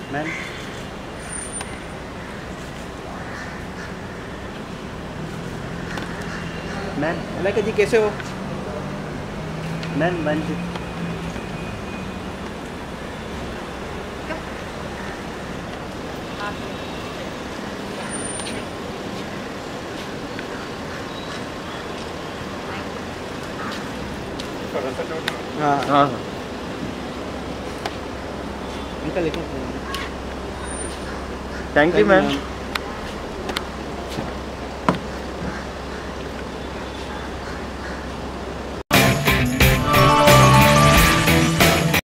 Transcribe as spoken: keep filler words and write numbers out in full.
Ma'am ma'am Malaika जी कैसे हो? Ma'am one हाँ हाँ इनका लिखो। Thank you ma'am.